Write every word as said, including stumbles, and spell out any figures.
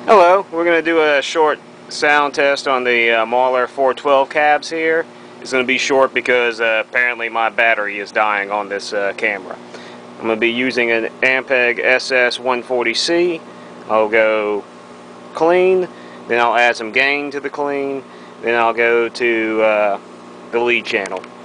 Hello, we're going to do a short sound test on the uh, Mauler four twelve cabs here. It's going to be short because uh, apparently my battery is dying on this uh, camera. I'm going to be using an Ampeg S S one forty C. I'll go clean, then I'll add some gain to the clean, then I'll go to uh, the lead channel.